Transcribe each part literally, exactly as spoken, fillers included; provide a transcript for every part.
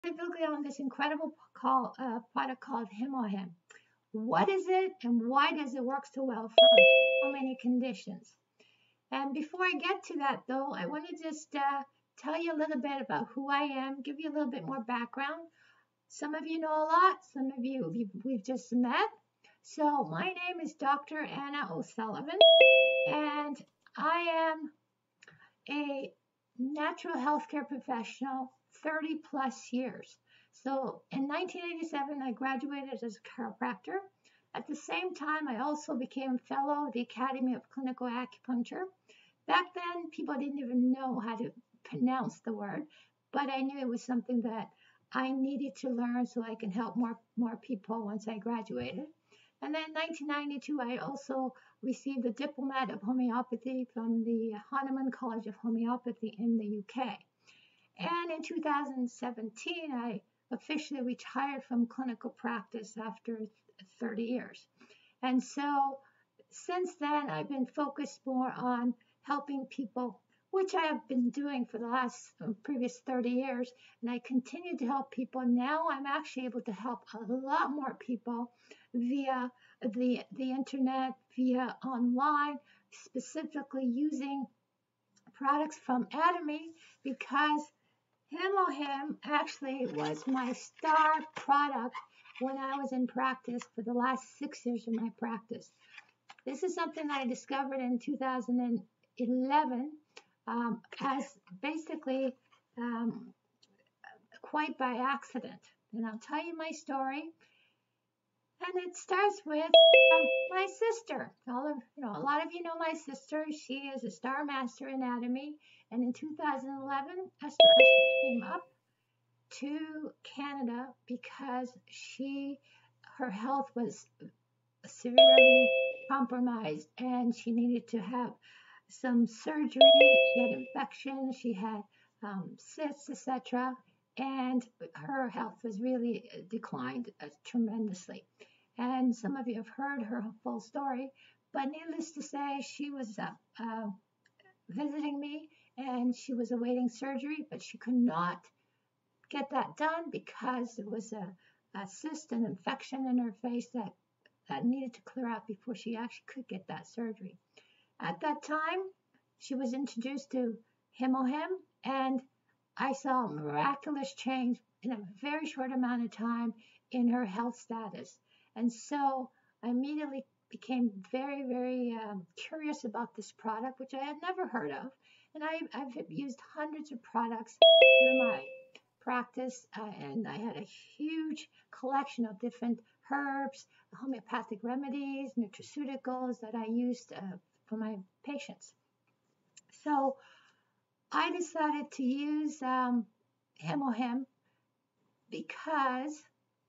Specifically on this incredible call, uh, product called Himohim. What is it and why does it work so well for so many conditions? And before I get to that, though, I want to just uh, tell you a little bit about who I am, give you a little bit more background. Some of you know a lot, some of you we've, we've just met. So, my name is Doctor Anna O'Sullivan, and I am a natural healthcare professional, thirty plus years. So in nineteen eighty-seven, I graduated as a chiropractor. At the same time, I also became a fellow of the Academy of Clinical Acupuncture. Back then, people didn't even know how to pronounce the word, but I knew it was something that I needed to learn so I can help more, more people once I graduated. And then in nineteen ninety-two, I also received a Diplomate of Homeopathy from the Hahnemann College of Homeopathy in the U K. And in two thousand seventeen, I officially retired from clinical practice after thirty years. And so since then, I've been focused more on helping people, which I have been doing for the last uh, previous thirty years. And I continue to help people. Now I'm actually able to help a lot more people via the, the internet, via online, specifically using products from Atomy because Himohim actually was my star product when I was in practice for the last six years of my practice. This is something I discovered in two thousand eleven um, as basically um, quite by accident. And I'll tell you my story. And it starts with um, my sister. All of you know, a lot of you know my sister. She is a star master in anatomy. And in two thousand eleven, Esther came up to Canada because she, her health was severely compromised and she needed to have some surgery. She had infection, she had um, cysts, et cetera. And her health was really declined uh, tremendously. And some of you have heard her full story, but needless to say, she was uh, uh, visiting me and she was awaiting surgery, but she could not get that done because there was a, a cyst, an infection in her face that, that needed to clear out before she actually could get that surgery. At that time, she was introduced to Himohim, and I saw a miraculous change in a very short amount of time in her health status. And so I immediately became very, very um, curious about this product, which I had never heard of. And I, I've used hundreds of products through my practice, uh, and I had a huge collection of different herbs, homeopathic remedies, nutraceuticals that I used uh, for my patients. So I decided to use um, Himohim because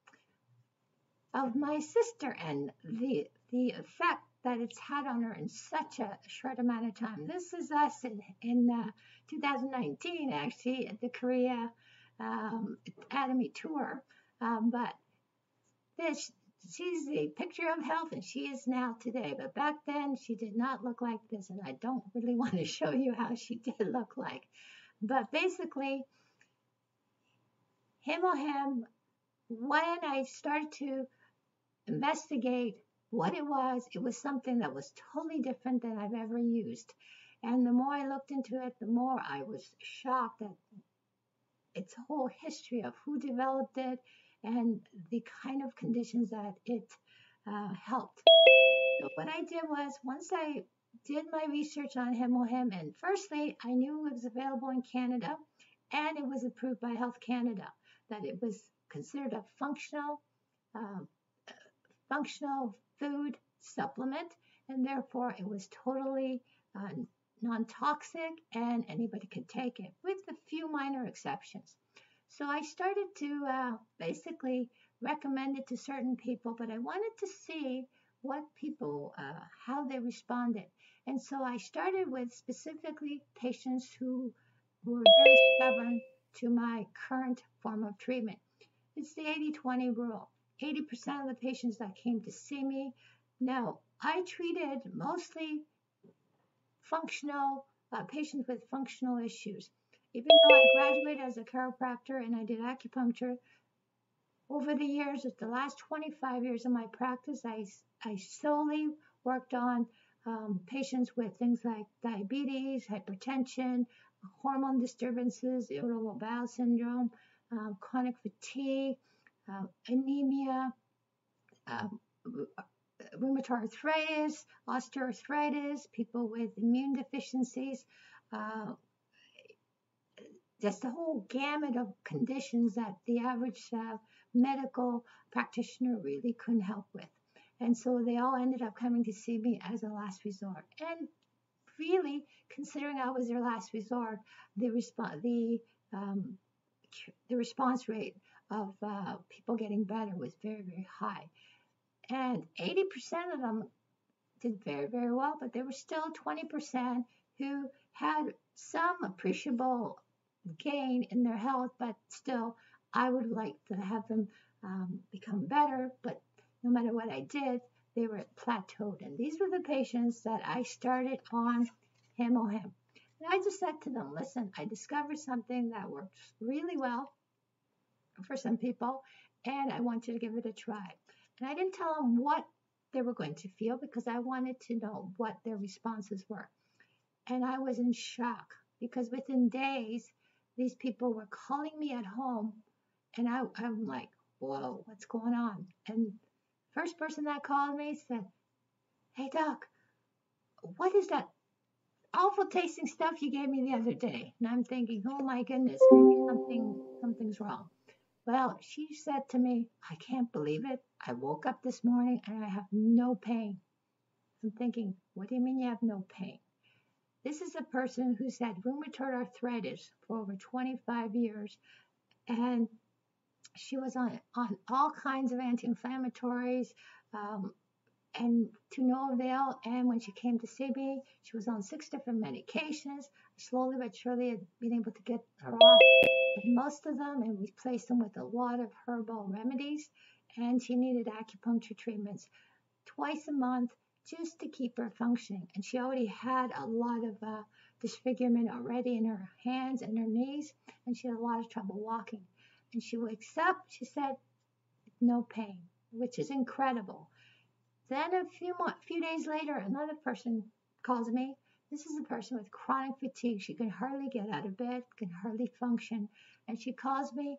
of my sister and the the effect that it's had on her in such a short amount of time. This is us in in uh, two thousand nineteen, actually, at the Korea um, Atomy tour. Um, but this, she's a picture of health, and she is now today. But back then, she did not look like this, and I don't really want to show you how she did look like. But basically, Himohim, when I started to investigate what it was, it was something that was totally different than I've ever used. And the more I looked into it, the more I was shocked at its whole history of who developed it and the kind of conditions that it uh, helped. So what I did was, once I did my research on Himohim, and firstly, I knew it was available in Canada, and it was approved by Health Canada, that it was considered a functional um, functional food supplement, and therefore it was totally uh, non-toxic and anybody could take it, with a few minor exceptions. So I started to uh, basically recommend it to certain people, but I wanted to see what people, uh, how they responded. And so I started with specifically patients who were very stubborn to my current form of treatment. It's the eighty twenty rule. eighty percent of the patients that came to see me. Now, I treated mostly functional uh, patients with functional issues. Even though I graduated as a chiropractor and I did acupuncture, over the years, the last twenty-five years of my practice, I, I solely worked on um, patients with things like diabetes, hypertension, hormone disturbances, irritable bowel syndrome, um, chronic fatigue, uh, anemia, um, rheumatoid arthritis, osteoarthritis, people with immune deficiencies, uh, just a whole gamut of conditions that the average uh, medical practitioner really couldn't help with. And so they all ended up coming to see me as a last resort. And really, considering I was their last resort, the response, the um, the response rate of uh, people getting better was very, very high. And eighty percent of them did very, very well, but there were still twenty percent who had some appreciable gain in their health, but still, I would like to have them um, become better. But no matter what I did, they were plateaued. And these were the patients that I started on HemoHim. And I just said to them, listen, I discovered something that works really well for some people, and I want you to give it a try. And I didn't tell them what they were going to feel because I wanted to know what their responses were. And I was in shock because within days, these people were calling me at home, and I, I'm like, whoa, what's going on? And first person that called me said, hey, doc, what is that awful tasting stuff you gave me the other day? And I'm thinking, oh my goodness, maybe something something's wrong. Well, she said to me, I can't believe it. I woke up this morning and I have no pain. I'm thinking, what do you mean you have no pain? This is a person who's had rheumatoid arthritis for over twenty-five years, and she was on, on all kinds of anti-inflammatories, um, and to no avail. And when she came to see me, she was on six different medications. Slowly but surely, had been able to get her off most of them and replaced them with a lot of herbal remedies. And she needed acupuncture treatments twice a month just to keep her functioning. And she already had a lot of uh, disfigurement already in her hands and her knees, and she had a lot of trouble walking. And she wakes up, she said, no pain, which is incredible. Then a few mo- few days later, another person calls me. This is a person with chronic fatigue. She can hardly get out of bed, can hardly function. And she calls me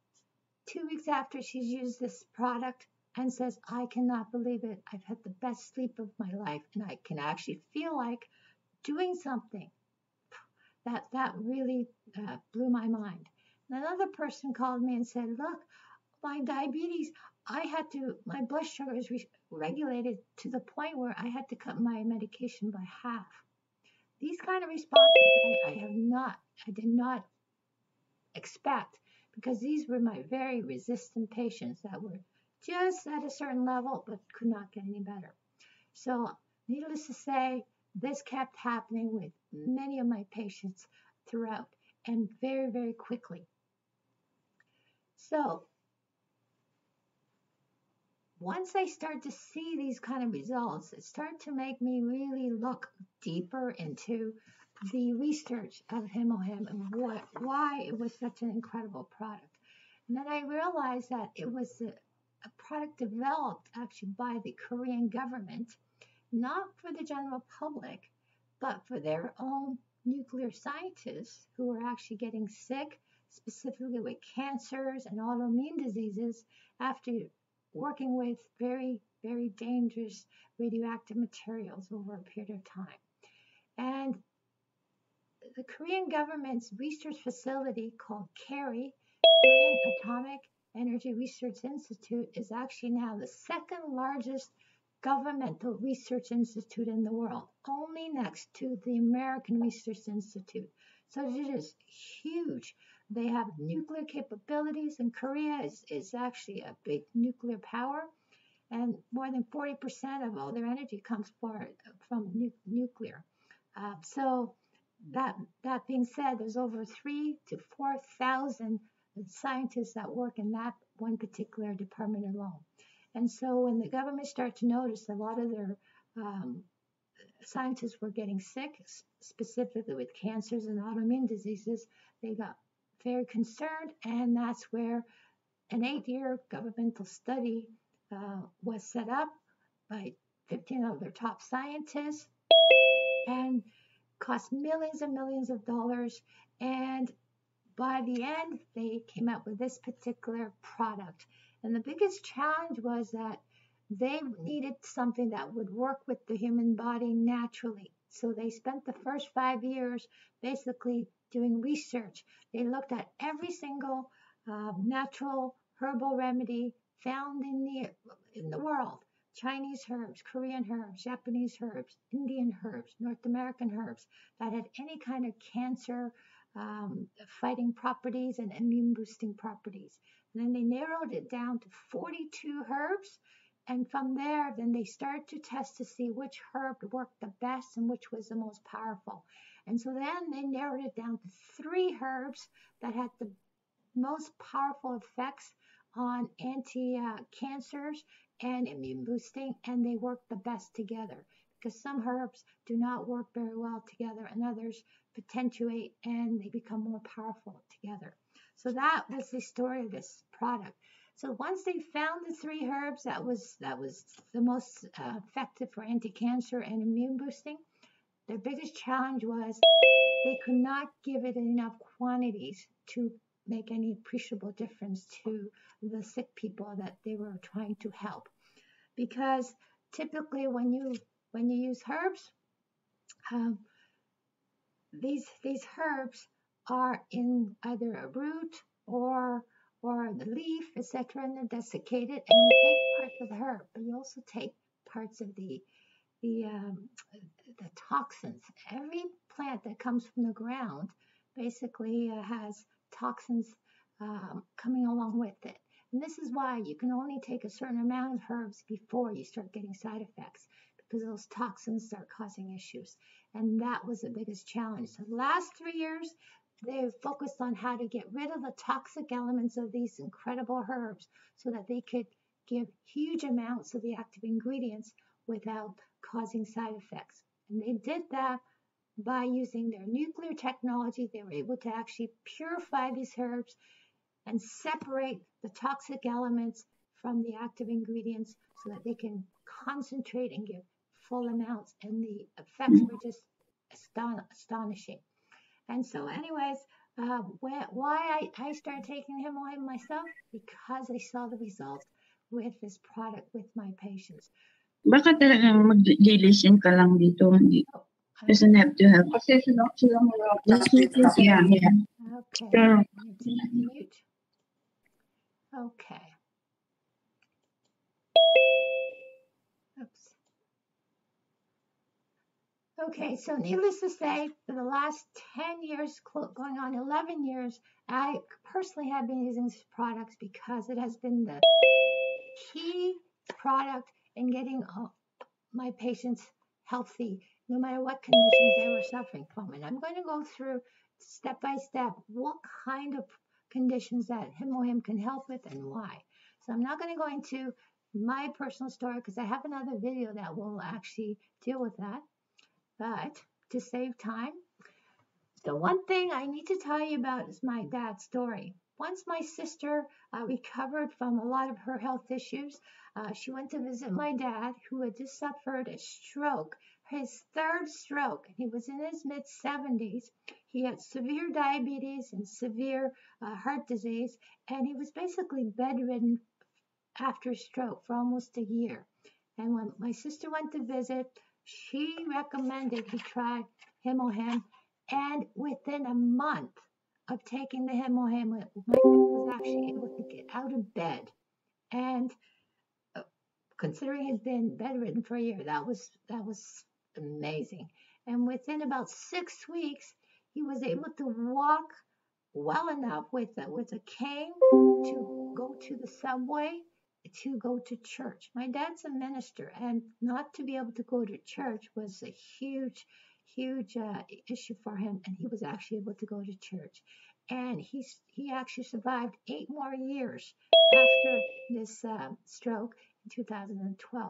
two weeks after she's used this product and says, I cannot believe it. I've had the best sleep of my life, and I can actually feel like doing something. That, that really uh, blew my mind. And another person called me and said, look, my diabetes, I had to, my blood sugar is re- regulated to the point where I had to cut my medication by half. These kind of responses I, I have not, I did not expect, because these were my very resistant patients that were just at a certain level but could not get any better. So, needless to say, this kept happening with many of my patients throughout and very, very quickly. So, once I start to see these kind of results, it started to make me really look deeper into the research of HemoHim and what, why it was such an incredible product. And then I realized that it was a, a product developed actually by the Korean government, not for the general public, but for their own nuclear scientists who were actually getting sick, specifically with cancers and autoimmune diseases, after working with very, very dangerous radioactive materials over a period of time. And the Korean government's research facility called KERI, Korean Atomic Energy Research Institute, is actually now the second largest governmental research institute in the world, only next to the American Research Institute. So it is huge. They have nuclear capabilities, and Korea is, is actually a big nuclear power, and more than forty percent of all their energy comes for, from nu- nuclear. Uh, so that that being said, there's over three to four thousand scientists that work in that one particular department alone. And so when the government started to notice a lot of their um, scientists were getting sick, specifically with cancers and autoimmune diseases. They got very concerned, and that's where an eight-year governmental study uh, was set up by fifteen of their top scientists and cost millions and millions of dollars. And by the end, they came up with this particular product. And the biggest challenge was that they needed something that would work with the human body naturally. So they spent the first five years basically doing research. They looked at every single uh, natural herbal remedy found in the in the world. Chinese herbs, Korean herbs, Japanese herbs, Indian herbs, North American herbs that had any kind of cancer um, fighting properties and immune boosting properties. And then they narrowed it down to forty-two herbs. And from there, then they started to test to see which herb worked the best and which was the most powerful. And so then they narrowed it down to three herbs that had the most powerful effects on anti-cancers and immune boosting, and they work the best together because some herbs do not work very well together and others potentiate and they become more powerful together. So that was the story of this product. So once they found the three herbs that was that was the most uh, effective for anti-cancer and immune boosting, their biggest challenge was they could not give it in enough quantities to make any appreciable difference to the sick people that they were trying to help. Because typically when you when you use herbs, um, these these herbs are in either a root or or the leaf, et cetera, and they're desiccated, and you take parts of the herb, but you also take parts of the the um, the toxins. Every plant that comes from the ground basically uh, has toxins um, coming along with it. And this is why you can only take a certain amount of herbs before you start getting side effects, because those toxins start causing issues. And that was the biggest challenge. So the last three years, they focused on how to get rid of the toxic elements of these incredible herbs so that they could give huge amounts of the active ingredients without causing side effects. And they did that by using their nuclear technology. They were able to actually purify these herbs and separate the toxic elements from the active ingredients so that they can concentrate and give full amounts. And the effects were just aston- astonishing. And so anyways, uh, wh- why I, I started taking Himalayan myself? Because I saw the results with this product with my patients. Baka talagang mag-listen ka lang dito. Oh, Doesn't have to have. Kasi sila sila mga Just mute this. Yeah, yeah. okay. Sure. Mute. Okay. Oops. Okay, so needless to say, for the last ten years, going on eleven years, I personally have been using these products because it has been the key product in getting my patients healthy, no matter what conditions they were suffering from. And I'm going to go through step by step what kind of conditions that Himohim can help with and why. So I'm not going to go into my personal story because I have another video that will actually deal with that. But to save time, the one thing I need to tell you about is my dad's story. Once my sister uh, recovered from a lot of her health issues, uh, she went to visit my dad, who had just suffered a stroke, his third stroke. He was in his mid seventies. He had severe diabetes and severe uh, heart disease, and he was basically bedridden after stroke for almost a year. And when my sister went to visit, she recommended he try Himohim, and within a month of taking the Himohim, my dad was actually able to get out of bed. And uh, considering he'd been bedridden for a year, that was that was amazing. And within about six weeks, he was able to walk well enough with a, with a cane to go to the subway, to go to church. My dad's a minister, and not to be able to go to church was a huge, huge uh, issue for him, and he was actually able to go to church. And he's, he actually survived eight more years after this uh, stroke in two thousand twelve.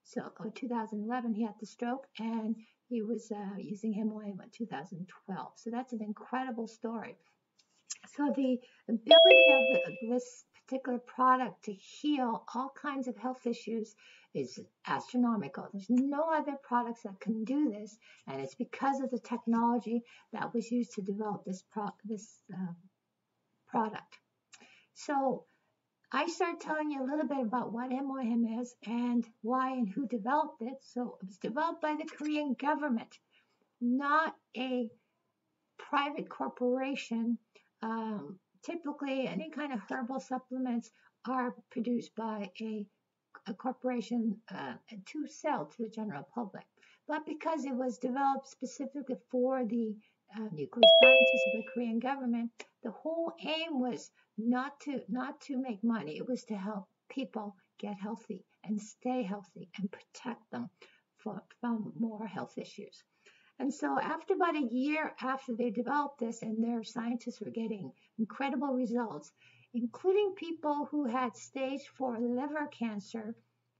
So in two thousand eleven, he had the stroke, and he was uh, using Himohim in two thousand twelve. So that's an incredible story. So the ability of the, this particular product to heal all kinds of health issues is astronomical. There's no other products that can do this, and it's because of the technology that was used to develop this pro this uh, product. So I started telling you a little bit about what Himohim is and why and who developed it. So it was developed by the Korean government, not a private corporation. Um, typically, any kind of herbal supplements are produced by a, a corporation uh, to sell to the general public. But because it was developed specifically for the uh, nuclear scientists of the Korean government, the whole aim was not to not to make money. It was to help people get healthy and stay healthy and protect them for, from more health issues. And so after about a year after they developed this, and their scientists were getting incredible results, including people who had stage four liver cancer,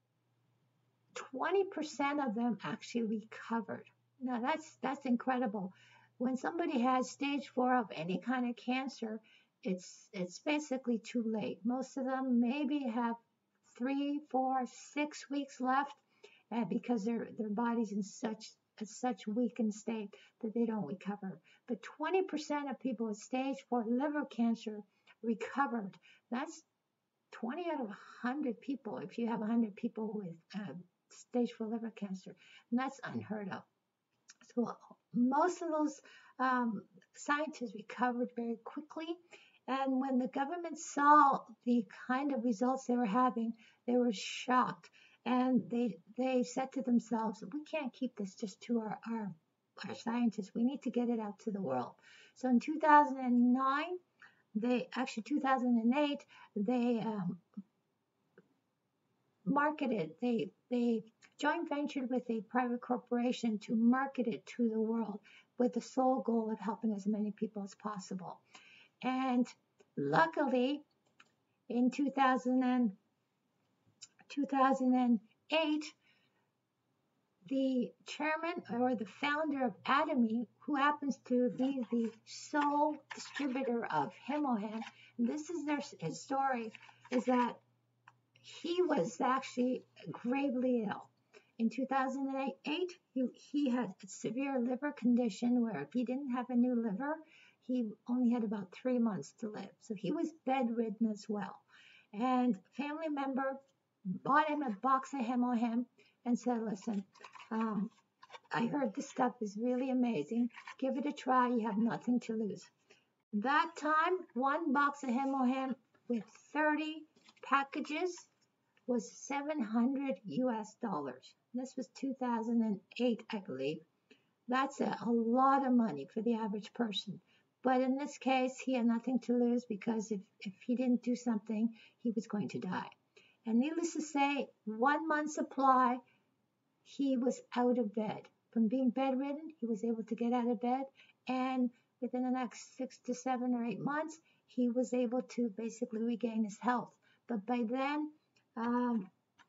twenty percent of them actually recovered. Now that's that's incredible. When somebody has stage four of any kind of cancer, it's it's basically too late. Most of them maybe have three, four, six weeks left, uh, because their their body's in such such weakened state that they don't recover. But twenty percent of people with stage four liver cancer recovered. That's twenty out of one hundred people. If you have one hundred people with uh, stage four liver cancer, and that's unheard of. So most of those um, scientists recovered very quickly. And when the government saw the kind of results they were having, they were shocked. And they they said to themselves, we can't keep this just to our, our, our scientists. We need to get it out to the world. So in two thousand nine, they actually two thousand eight, they um, marketed, they, they joint ventured with a private corporation to market it to the world with the sole goal of helping as many people as possible. And luckily, in two thousand and two thousand eight, the chairman or the founder of Atomy, who happens to be the sole distributor of Himohim, and this is their his story, is that he was actually gravely ill. In two thousand eight, he, he had a severe liver condition where if he didn't have a new liver, he only had about three months to live. So he was bedridden as well. And a family member bought him a box of Himohim and said, listen, um, I heard this stuff is really amazing. Give it a try. You have nothing to lose. That time, one box of Himohim with thirty packages was seven hundred U S dollars. This was two thousand eight, I believe. That's a, a lot of money for the average person. But in this case, he had nothing to lose because if, if he didn't do something, he was going to die. And needless to say, one month supply, he was out of bed. From being bedridden, he was able to get out of bed. And within the next six to seven or eight months, he was able to basically regain his health. But by then, um,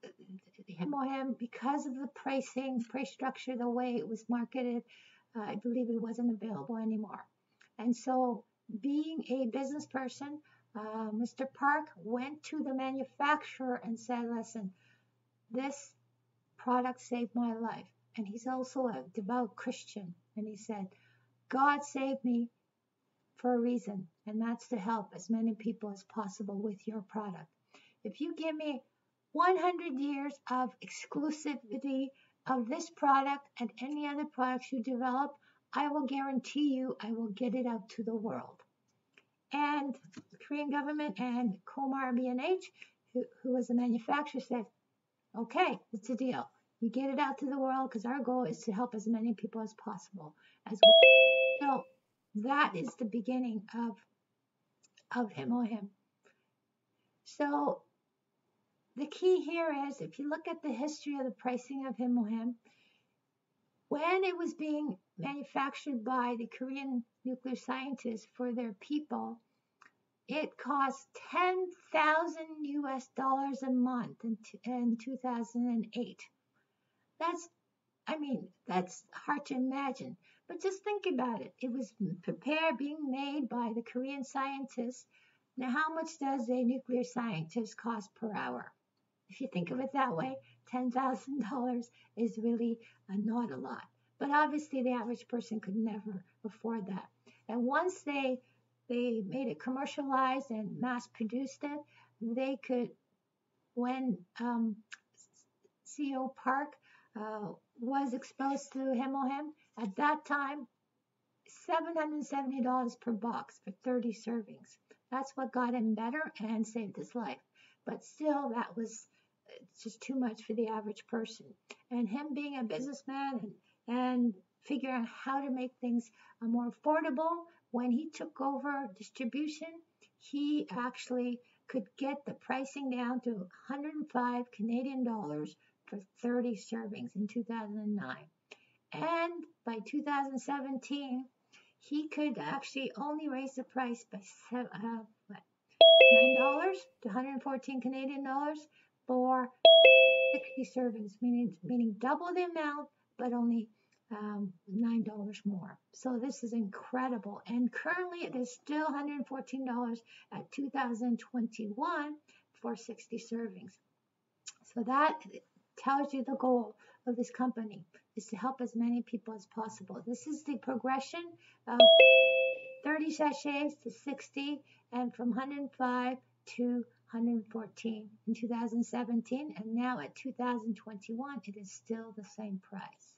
Himohim, because of the pricing, price structure, the way it was marketed, uh, I believe it wasn't available anymore. And so, being a business person, uh, Mister Park went to the manufacturer and said, listen, this product saved my life. And he's also a devout Christian. And he said, God saved me for a reason, and that's to help as many people as possible with your product. If you give me one hundred years of exclusivity of this product and any other products you develop, I will guarantee you I will get it out to the world. And the Korean government and Komar B and H, who, who was the manufacturer, said, okay, it's a deal. You get it out to the world because our goal is to help as many people as possible as well. So that is the beginning of, of Himohim. So the key here is, if you look at the history of the pricing of Himohim, when it was being manufactured by the Korean nuclear scientists for their people, it cost ten thousand U S dollars a month in, in two thousand eight. That's, I mean, that's hard to imagine. But just think about it. It was prepared, being made by the Korean scientists. Now, how much does a nuclear scientist cost per hour? If you think of it that way, ten thousand dollars is really uh, not a lot. But obviously, the average person could never afford that. And once they they made it commercialized and mass produced it, they could, when um, C O Park uh, was exposed to Hemohem, at that time, seven hundred seventy dollars per box for thirty servings. That's what got him better and saved his life. But still, that was just too much for the average person. And him being a businessman and, and figuring out how to make things uh, more affordable, when he took over distribution, he actually could get the pricing down to one hundred five Canadian dollars for thirty servings in two thousand nine. And by two thousand seventeen, he could actually only raise the price by seven, uh, what, nine dollars to one hundred fourteen Canadian dollars for sixty servings, meaning meaning double the amount, but only um, nine dollars more. So this is incredible. And currently, it is still one hundred fourteen dollars at two thousand twenty-one for sixty servings. So that tells you the goal of this company is to help as many people as possible. This is the progression of thirty sachets to sixty, and from one hundred five to one hundred fourteen in two thousand seventeen, and now at two thousand twenty-one, it is still the same price.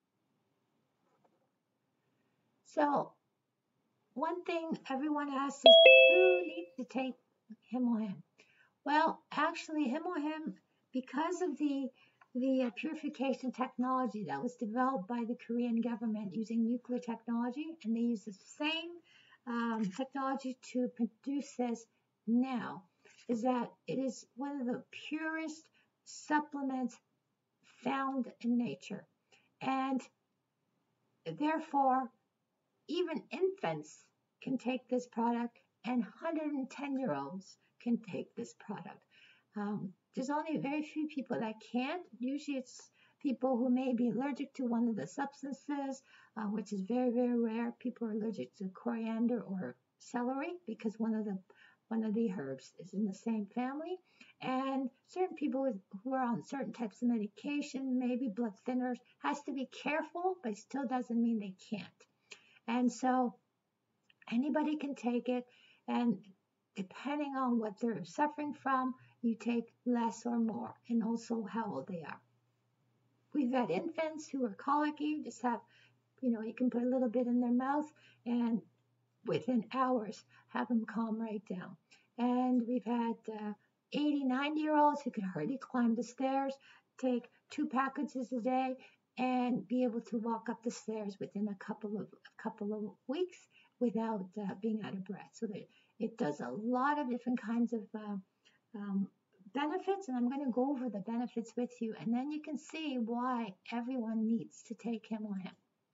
So one thing everyone asks is, who needs to take Hemohem? Well, actually, Hemohem, because of the the uh, purification technology that was developed by the Korean government using nuclear technology, and they use the same um, technology to produce this now, is that it is one of the purest supplements found in nature. And therefore, even infants can take this product, and one hundred ten year olds can take this product. Um, there's only very few people that can't. Usually it's people who may be allergic to one of the substances, uh, which is very, very rare. People are allergic to coriander or celery because one of the one of the herbs is in the same family. And certain people with, who are on certain types of medication, maybe blood thinners, has to be careful, but still doesn't mean they can't. And so anybody can take it, and depending on what they're suffering from, you take less or more, and also how old they are. We've had infants who are colicky, just have, you know, you can put a little bit in their mouth, and within hours, have them calm right down. And we've had uh, eighty, ninety year olds who can hardly climb the stairs, take two packages a day, and be able to walk up the stairs within a couple of a couple of weeks without uh, being out of breath. So that it does a lot of different kinds of uh, um, benefits, and I'm going to go over the benefits with you, and then you can see why everyone needs to take Hemohem.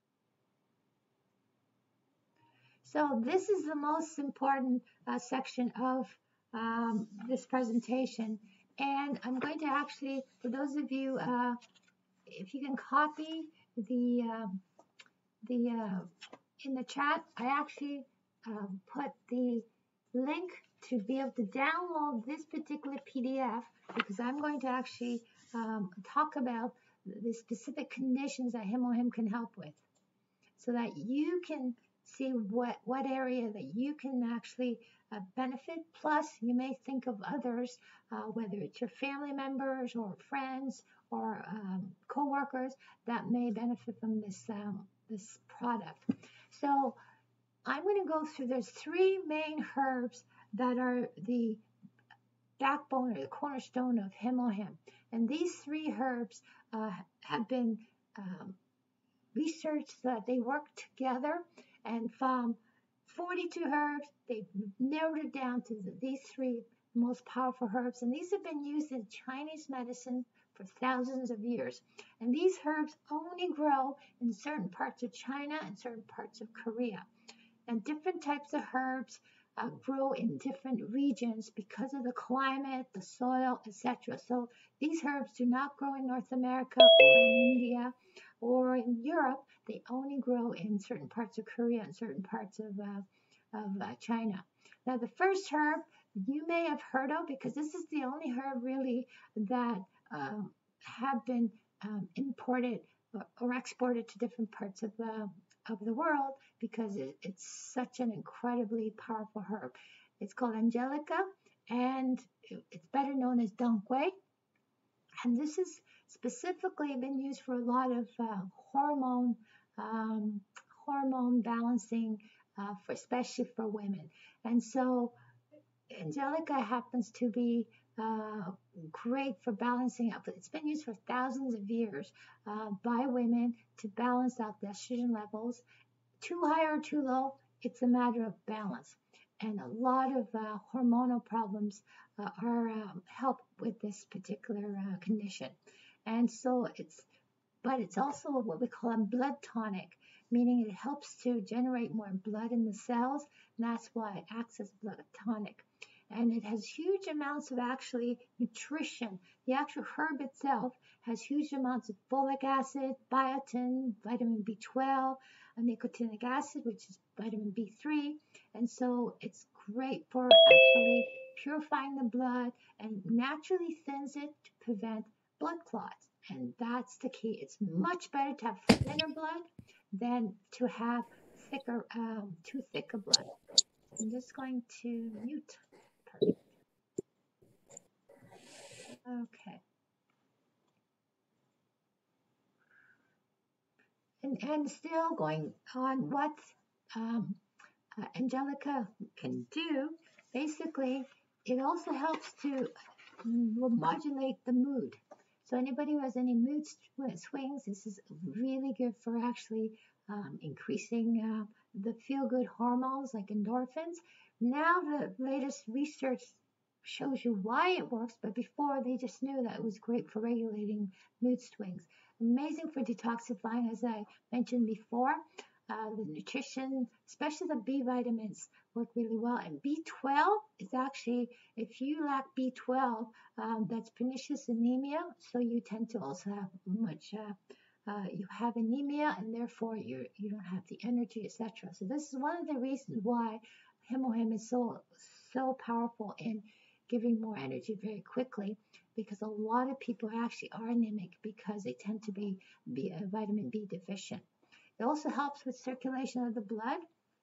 So this is the most important uh, section of um, this presentation, and I'm going to actually, for those of you, uh, if you can copy the uh, the uh, in the chat, I actually uh, put the link to be able to download this particular P D F, because I'm going to actually um, talk about the specific conditions that Hemohem can help with, so that you can see what, what area that you can actually uh, benefit. Plus, you may think of others, uh, whether it's your family members or friends or um, co-workers that may benefit from this, um, this product. So I'm going to go through, there's three main herbs that are the backbone or the cornerstone of Hemohem. And these three herbs uh, have been um, researched that they work together, and from forty-two herbs, they've narrowed it down to the, these three most powerful herbs. And these have been used in Chinese medicine for thousands of years. And these herbs only grow in certain parts of China and certain parts of Korea. And different types of herbs uh, grow in different regions because of the climate, the soil, et cetera. So these herbs do not grow in North America or in India or in Europe. They only grow in certain parts of Korea and certain parts of, uh, of uh, China. Now, the first herb you may have heard of because this is the only herb really that um, have been um, imported or, or exported to different parts of the of the world because it, it's such an incredibly powerful herb. It's called Angelica, and it's better known as Dongquai. And this has specifically been used for a lot of uh, hormone um, hormone balancing, uh, for especially for women. And so Angelica happens to be uh, great for balancing out. It's been used for thousands of years uh, by women to balance out the estrogen levels. Too high or too low, it's a matter of balance. And a lot of uh, hormonal problems uh, are um, helped with this particular uh, condition. And so it's, but it's also what we call a blood tonic, meaning it helps to generate more blood in the cells, and that's why it acts as blood tonic. And it has huge amounts of actually nutrition. The actual herb itself has huge amounts of folic acid, biotin, vitamin B twelve, and nicotinic acid, which is vitamin B three. And so it's great for actually purifying the blood and naturally thins it to prevent blood clots. And that's the key. It's much better to have thinner blood than to have thicker, um, too thick a blood. I'm just going to mute. Perfect. Okay. And, and still going on what um, uh, Angelica can do, basically, it also helps to modulate the mood. So anybody who has any mood swings, this is really good for actually um, increasing uh, the feel-good hormones like endorphins. Now the latest research shows you why it works, but before they just knew that it was great for regulating mood swings. Amazing for detoxifying, as I mentioned before. Uh, the nutrition, especially the B vitamins, work really well. And B twelve is actually, if you lack B twelve, um, that's pernicious anemia. So you tend to also have much, uh, uh, you have anemia, and therefore you you don't have the energy, et cetera. So this is one of the reasons why Himohim is so so powerful in giving more energy very quickly, because a lot of people actually are anemic because they tend to be, be uh, vitamin B deficient. It also helps with circulation of the blood,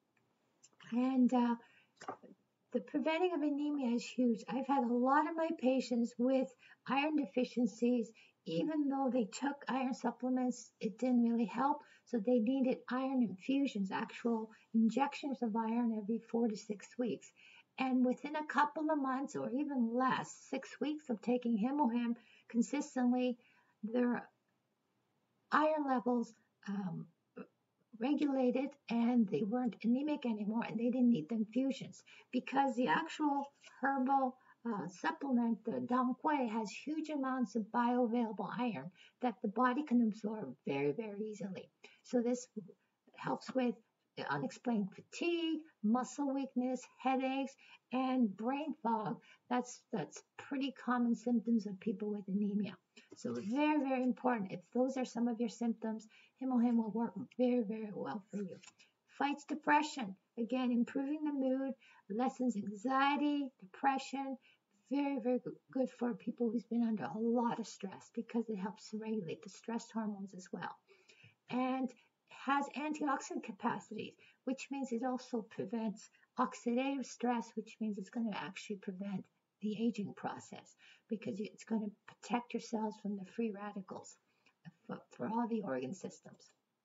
and uh, the preventing of anemia is huge. I've had a lot of my patients with iron deficiencies, even though they took iron supplements, it didn't really help. So they needed iron infusions, actual injections of iron every four to six weeks. And within a couple of months or even less, six weeks of taking Himohim consistently, their iron levels um, regulated and they weren't anemic anymore and they didn't need the infusions because the actual herbal uh, supplement, the Dongquai, has huge amounts of bioavailable iron that the body can absorb very, very easily. So this helps with unexplained fatigue, muscle weakness, headaches, and brain fog. That's that's pretty common symptoms of people with anemia. So very, very important. If those are some of your symptoms, Himohim will work very, very well for you. Fights depression. Again, improving the mood, lessens anxiety, depression. Very, very good for people who's been under a lot of stress because it helps regulate the stress hormones as well. And has antioxidant capacities, which means it also prevents oxidative stress, which means it's going to actually prevent the aging process because it's going to protect your cells from the free radicals for, for all the organ systems.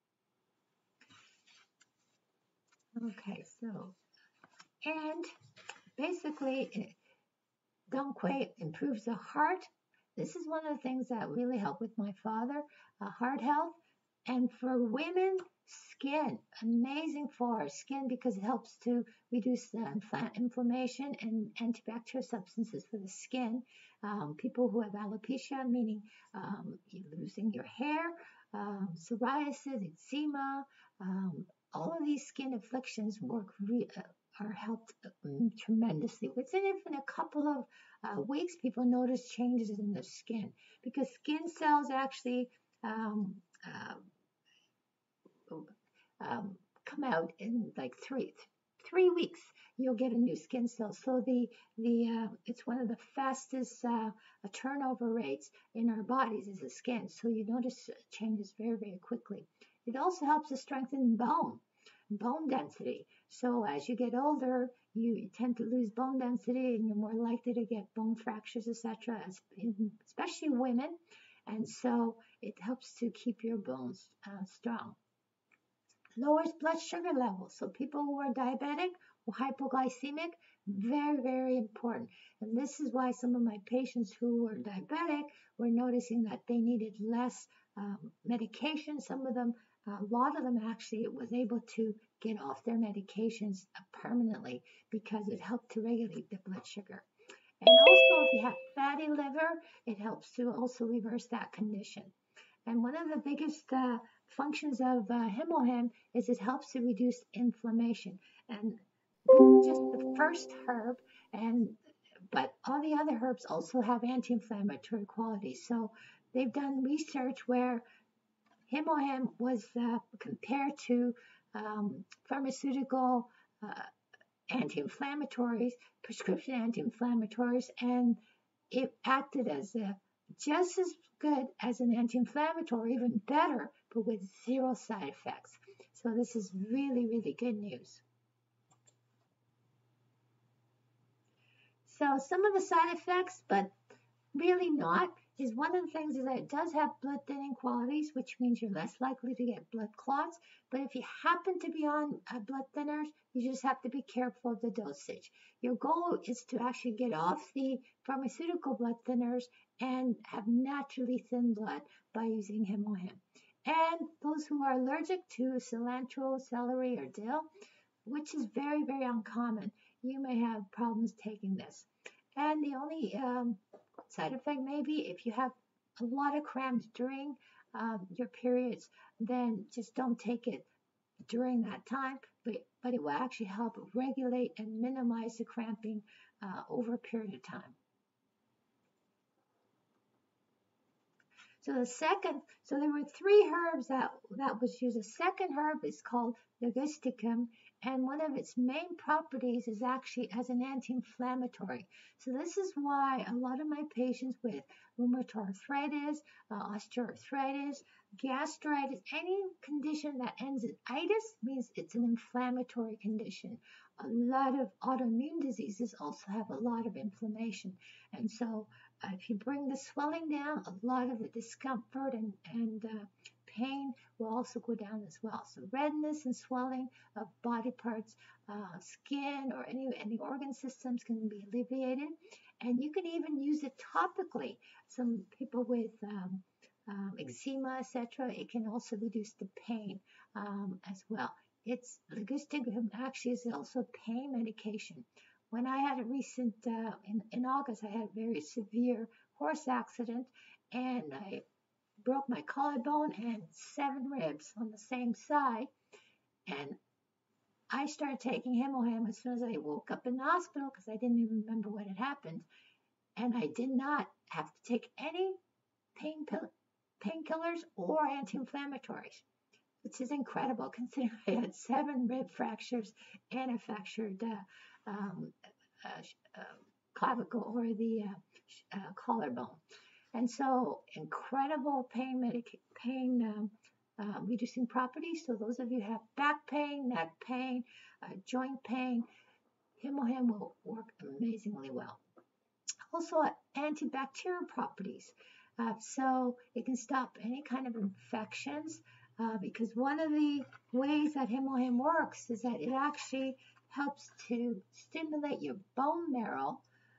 Okay, so, and basically, Dongquai improves the heart. This is one of the things that really helped with my father, uh, heart health. And for women, skin, amazing for our skin because it helps to reduce the infl- inflammation and antibacterial substances for the skin. Um, people who have alopecia, meaning um, losing your hair, um, psoriasis, eczema, um, all of these skin afflictions work re- uh, are helped um, tremendously. Within even a couple of uh, weeks, people notice changes in their skin because skin cells actually um, uh, um, come out in like three three weeks. You'll get a new skin cell. So the the uh, it's one of the fastest uh, turnover rates in our bodies is the skin. So you notice changes very very quickly. It also helps to strengthen bone bone density. So as you get older, you tend to lose bone density, and you're more likely to get bone fractures, et cetera. Especially women, and so it helps to keep your bones uh, strong. Lowers blood sugar levels. So people who are diabetic or hypoglycemic, very, very important. And this is why some of my patients who were diabetic were noticing that they needed less um, medication. Some of them, a lot of them actually was able to get off their medications permanently because it helped to regulate the blood sugar. And also, if you have fatty liver, it helps to also reverse that condition. And one of the biggest uh, functions of uh, Himmelheim is it helps to reduce inflammation. And just the first herb, and but all the other herbs also have anti-inflammatory qualities. So they've done research where Himmelheim was uh, compared to um, pharmaceutical uh, anti-inflammatories, prescription anti-inflammatories, and it acted as a just as good as an anti-inflammatory, even better, but with zero side effects. So this is really, really good news. So some of the side effects, but really not, is one of the things is that it does have blood thinning qualities, which means you're less likely to get blood clots. But if you happen to be on uh, blood thinners, you just have to be careful of the dosage. Your goal is to actually get off the pharmaceutical blood thinners and have naturally thin blood by using Himmelheim. And those who are allergic to cilantro, celery, or dill, which is very, very uncommon, you may have problems taking this. And the only um, side effect maybe if you have a lot of cramps during um, your periods, then just don't take it during that time, but, but it will actually help regulate and minimize the cramping uh, over a period of time. So the second, so there were three herbs that, that was used. The second herb is called Ligusticum, and one of its main properties is actually as an anti-inflammatory. So this is why a lot of my patients with rheumatoid arthritis, uh, osteoarthritis, gastritis, any condition that ends in itis means it's an inflammatory condition. A lot of autoimmune diseases also have a lot of inflammation, and so uh, if you bring the swelling down, a lot of the discomfort and, and uh, pain will also go down as well. So redness and swelling of body parts, uh, skin, or any, any organ systems can be alleviated. And you can even use it topically. Some people with um, um, eczema, et cetera, it can also reduce the pain um, as well. It's Ligusticum actually is also pain medication. When I had a recent, uh, in, in August, I had a very severe horse accident, and I broke my collarbone and seven ribs on the same side. And I started taking Himmelheim as soon as I woke up in the hospital because I didn't even remember what had happened. And I did not have to take any pain painkillers or anti-inflammatories, which is incredible considering I had seven rib fractures and a fractured uh, um, uh, uh, clavicle or the uh, uh, collarbone. And so incredible pain medic pain um, uh, reducing properties. So those of you who have back pain, neck pain, uh, joint pain, Himmelheim will work amazingly well. Also antibacterial properties. Uh, so it can stop any kind of infections uh, because one of the ways that Himmelheim works is that it actually helps to stimulate your bone marrow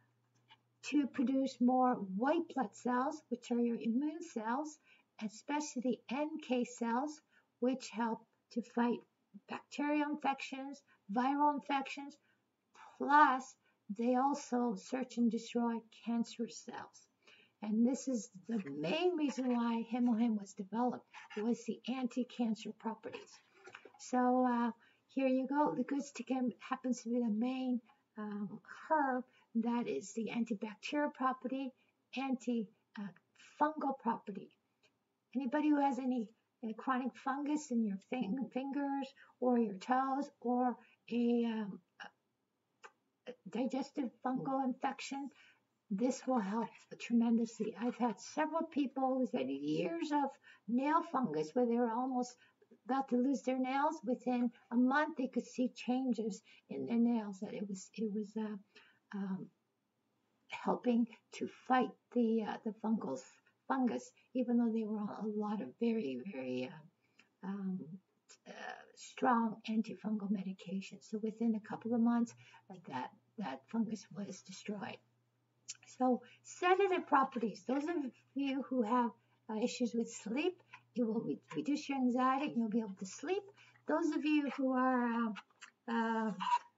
to produce more white blood cells, which are your immune cells, especially the N K cells, which help to fight bacterial infections, viral infections, plus they also search and destroy cancer cells. And this is the main reason why Himmelheim was developed, was the anti-cancer properties. So uh, here you go. Ligusticum happens to be the main um, herb that is the antibacterial property, anti-fungal property. Anybody who has any uh, chronic fungus in your fing- fingers or your toes, or a, um, a digestive fungal infection, this will help tremendously. I've had several people who've had years of nail fungus where they were almost about to lose their nails. Within a month, they could see changes in their nails. That it was it was uh, um, helping to fight the uh, the fungals fungus, even though they were on a lot of very very uh, um, uh, strong antifungal medications. So within a couple of months, uh, that that fungus was destroyed. So sedative properties. Those of you who have uh, issues with sleep, it will re- reduce your anxiety. You'll be able to sleep. Those of you who are uh, uh,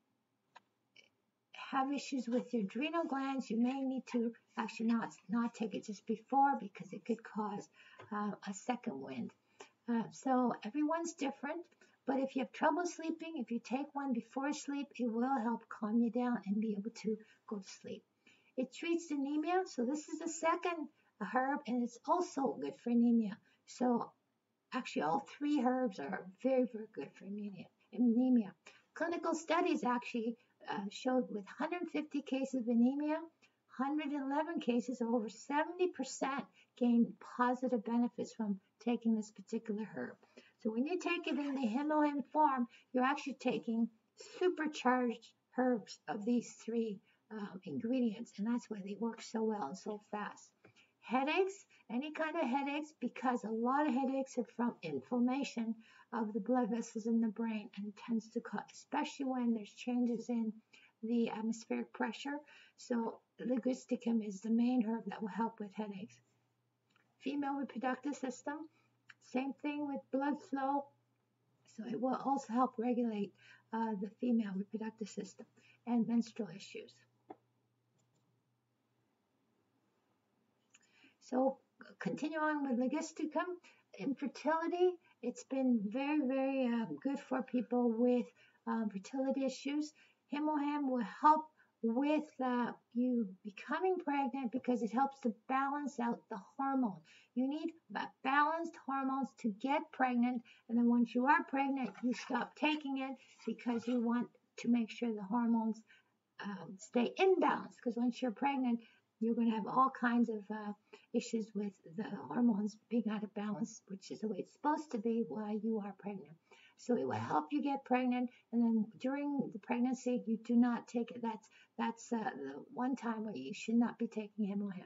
have issues with your adrenal glands, you may need to actually not not take it just before, because it could cause uh, a second wind. Uh, so everyone's different. But if you have trouble sleeping, if you take one before sleep, it will help calm you down and be able to go to sleep. It treats anemia, so this is the second herb, and it's also good for anemia. So actually, all three herbs are very, very good for anemia. anemia. Clinical studies actually uh, showed with one hundred fifty cases of anemia, one hundred eleven cases, or over seventy percent gained positive benefits from taking this particular herb. So when you take it in the Himo-Him form, you're actually taking supercharged herbs of these three um, ingredients, and that's why they work so well and so fast. Headaches, any kind of headaches, because a lot of headaches are from inflammation of the blood vessels in the brain, and tends to cause, especially when there's changes in the atmospheric pressure. So Ligusticum is the main herb that will help with headaches. Female reproductive system, same thing with blood flow. So it will also help regulate uh, the female reproductive system and menstrual issues. So continue on with Ligusticum. Infertility, it's been very, very uh, good for people with um, fertility issues. Himo-Him will help with uh, you becoming pregnant, because it helps to balance out the hormones. You need balanced hormones to get pregnant, and then once you are pregnant, you stop taking it, because you want to make sure the hormones um, stay in balance, because once you're pregnant, you're going to have all kinds of uh, issues with the hormones being out of balance, which is the way it's supposed to be while you are pregnant. So it will help you get pregnant, and then during the pregnancy, you do not take it. That's that's uh, the one time where you should not be taking Himo-Him.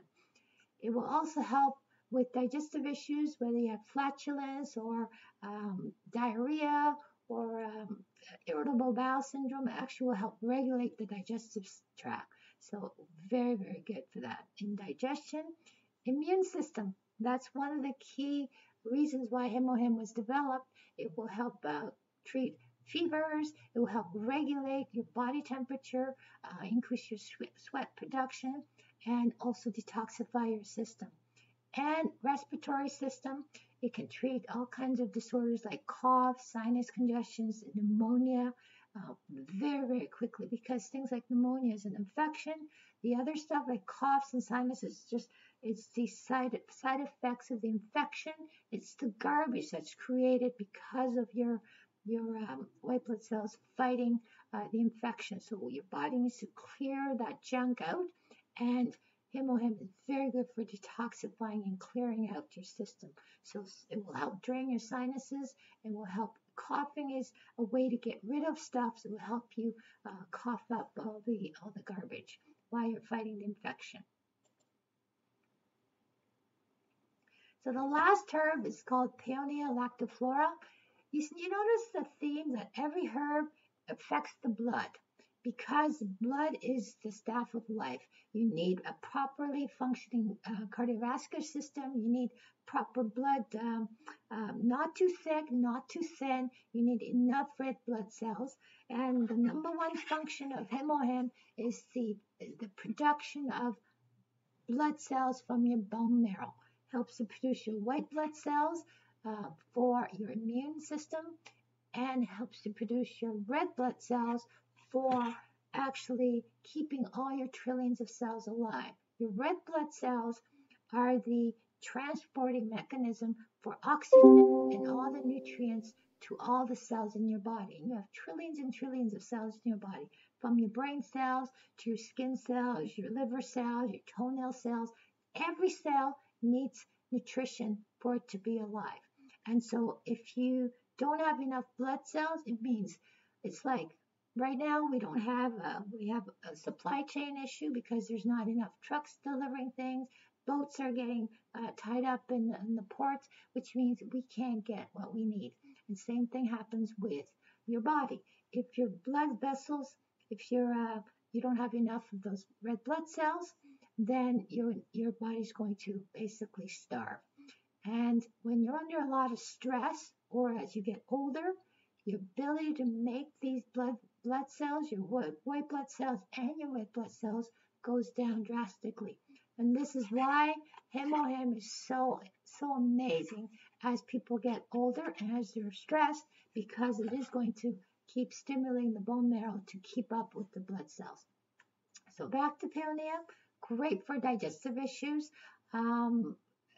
It will also help with digestive issues, whether you have flatulence or um, diarrhea or um, irritable bowel syndrome. It actually will help regulate the digestive tract. So very, very good for that. In digestion, immune system, that's one of the key reasons why Himo-Him was developed. It will help uh, treat fevers. It will help regulate your body temperature, uh, increase your sweat production, and also detoxify your system. And respiratory system, it can treat all kinds of disorders like cough, sinus congestions, pneumonia, uh, very, very quickly, because things like pneumonia is an infection. The other stuff like coughs and sinuses, just it's the side, side effects of the infection. It's the garbage that's created because of your your um, white blood cells fighting uh, the infection. So your body needs to clear that junk out, and Himo-Him is very good for detoxifying and clearing out your system. So it will help drain your sinuses. It will help. Coughing is a way to get rid of stuff. So it will help you uh, cough up all the all the garbage while you're fighting the infection. So the last herb is called Paeonia lactiflora. You, you notice the theme that every herb affects the blood, because blood is the staff of life. You need a properly functioning uh, cardiovascular system. You need proper blood, um, um, not too thick, not too thin. You need enough red blood cells. And the number one function of Himo-Him is the, the production of blood cells from your bone marrow. Helps to produce your white blood cells uh, for your immune system. and helps to produce your red blood cells for actually keeping all your trillions of cells alive. Your red blood cells are the transporting mechanism for oxygen and all the nutrients to all the cells in your body. And you have trillions and trillions of cells in your body, from your brain cells to your skin cells, your liver cells, your toenail cells. Every cell needs nutrition for it to be alive. And so if you don't have enough blood cells, it means it's like right now we don't have a, we have a supply chain issue because there's not enough trucks delivering things. Boats are getting uh, tied up in the, in the ports, which means we can't get what we need. And same thing happens with your body. If your blood vessels, if you're uh, you don't have enough of those red blood cells, then your your body's going to basically starve. And when you're under a lot of stress, or as you get older, your ability to make these blood blood cells, your white blood cells and your red blood cells, goes down drastically. And this is why Hemohim is so so amazing as people get older and as they're stressed, because it is going to keep stimulating the bone marrow to keep up with the blood cells. So back to Peonia, great for digestive issues. Um,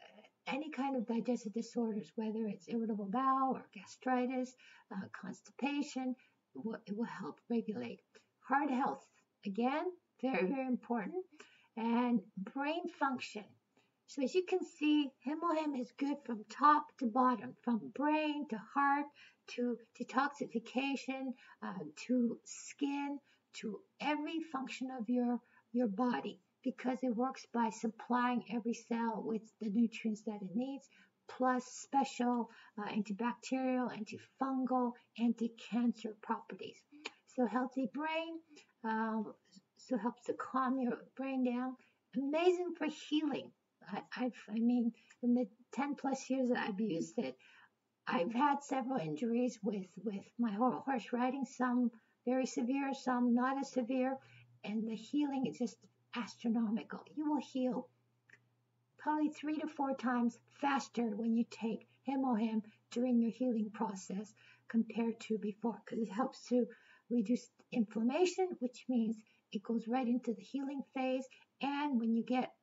any kind of digestive disorders, whether it's irritable bowel or gastritis, uh, constipation, it will, it will help regulate. Heart health, again, very, very important. And brain function. So as you can see, Hemohim is good from top to bottom, from brain to heart to detoxification, uh, to skin, to every function of your, your body, because it works by supplying every cell with the nutrients that it needs, plus special uh, antibacterial, antifungal, anti-cancer properties. So healthy brain, um, so helps to calm your brain down. Amazing for healing. I, I've, I mean, in the ten plus years that I've used it, I've had several injuries with, with my horse riding, some very severe, some not as severe, and the healing is just astronomical. You will heal probably three to four times faster when you take Hemohim during your healing process compared to before, because it helps to reduce inflammation, which means it goes right into the healing phase. And when you get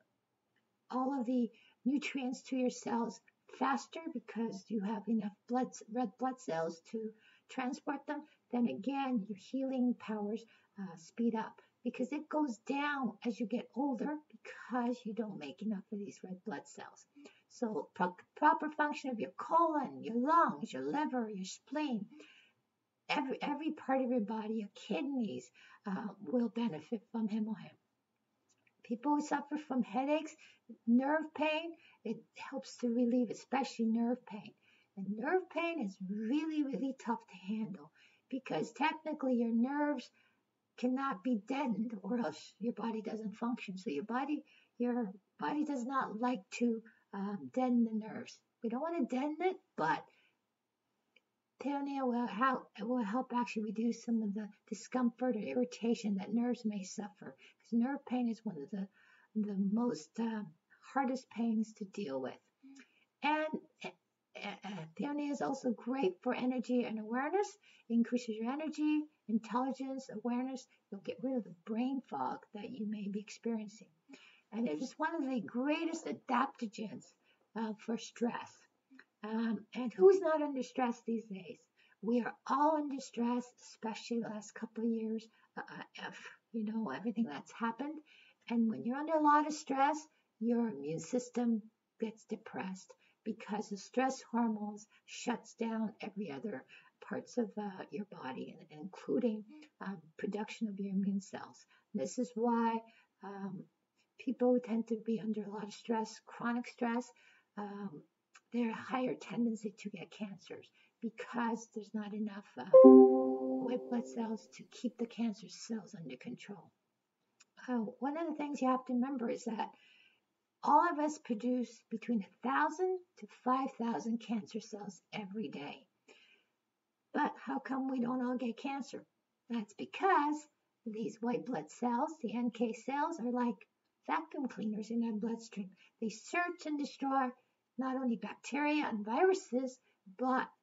all of the nutrients to your cells faster because you have enough blood, red blood cells to transport them, then again, your healing powers uh, speed up, because it goes down as you get older because you don't make enough of these red blood cells. So pro- proper function of your colon, your lungs, your liver, your spleen, every, every part of your body, your kidneys uh, will benefit from Hemohim. People who suffer from headaches, nerve pain, it helps to relieve, especially nerve pain. And nerve pain is really, really tough to handle, because technically your nerves cannot be deadened, or else your body doesn't function. So your body, your body does not like to um, deaden the nerves. We don't want to deaden it, but Peonia will help, will help actually reduce some of the discomfort or irritation that nerves may suffer, because nerve pain is one of the, the most uh, hardest pains to deal with. And uh, Peonia is also great for energy and awareness. It increases your energy, intelligence, awareness. You'll get rid of the brain fog that you may be experiencing. And it is one of the greatest adaptogens uh, for stress. Um, and who's not under stress these days? We are all under stress, especially the last couple of years, uh, if, you know, everything that's happened. And when you're under a lot of stress, your immune system gets depressed, because the stress hormones shuts down every other parts of uh, your body, including um, production of your immune cells. This is why um, people who tend to be under a lot of stress, chronic stress, um, they're a higher tendency to get cancers, because there's not enough uh, white blood cells to keep the cancer cells under control. Uh, one of the things you have to remember is that all of us produce between one thousand to five thousand cancer cells every day. But how come we don't all get cancer? That's because these white blood cells, the N K cells, are like vacuum cleaners in our bloodstream. They search and destroy not only bacteria and viruses, but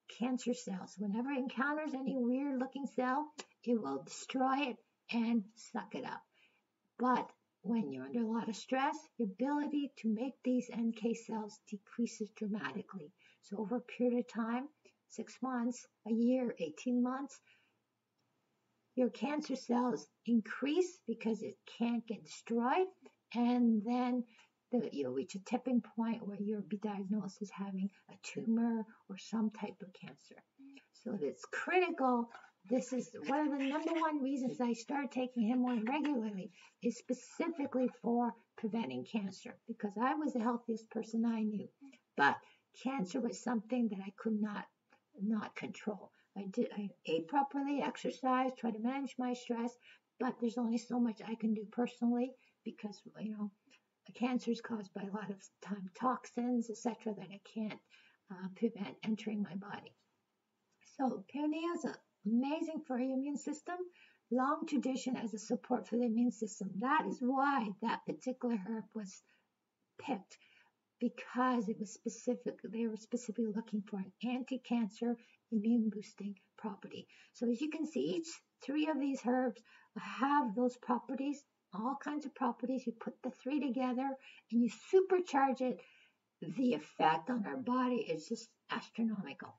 cancer cells. Whenever it encounters any weird looking cell, it will destroy it and suck it up. But when you're under a lot of stress, your ability to make these N K cells decreases dramatically. So over a period of time, six months, a year, eighteen months, your cancer cells increase because it can't get destroyed, and then the, you'll reach a tipping point where you'll be diagnosed as having a tumor or some type of cancer. So it's critical. This is one of the number one reasons I started taking Him-O-Him regularly, is specifically for preventing cancer, because I was the healthiest person I knew, but cancer was something that I could not not control. I did I ate properly, exercised, tried to manage my stress, but there's only so much I can do personally, because you know cancer is caused by a lot of time toxins, et cetera, that I can't uh, prevent entering my body. So Peonia is amazing for your immune system. Long tradition as a support for the immune system. That is why that particular herb was picked, because it was specific. They were specifically looking for an anti-cancer immune boosting property. So as you can see, each three of these herbs have those properties, all kinds of properties. You put the three together and you supercharge it. The effect on our body is just astronomical.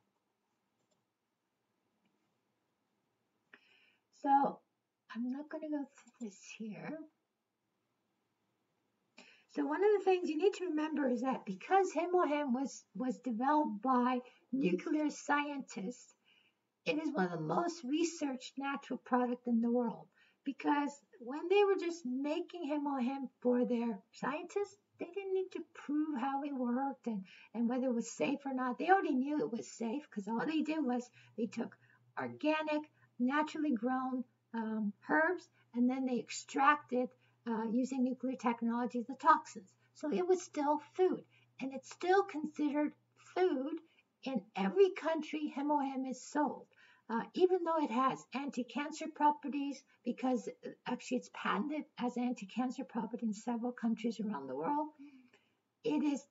So I'm not going to go through this here. So one of the things you need to remember is that because Him-O-Him was, was developed by nuclear scientists, it is one of the most researched natural products in the world. Because when they were just making Him-O-Him for their scientists, they didn't need to prove how it worked and, and whether it was safe or not. They already knew it was safe, because all they did was they took organic, naturally grown um, herbs, and then they extracted, uh, using nuclear technology, the toxins. So it was still food, and it's still considered food in every country Him-O-Him is sold. Uh, even though it has anti-cancer properties, because actually it's patented as anti-cancer property in several countries around the world, it is